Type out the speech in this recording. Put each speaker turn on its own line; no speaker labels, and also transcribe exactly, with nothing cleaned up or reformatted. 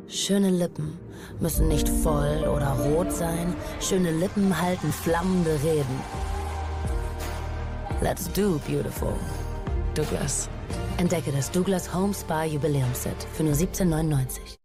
Schöne Lippen müssen nicht voll oder rot sein. Schöne Lippen halten flammende Reden. Let's do beautiful. Douglas. Entdecke das Douglas Home Spa Jubiläumsset für nur siebzehn neunundneunzig.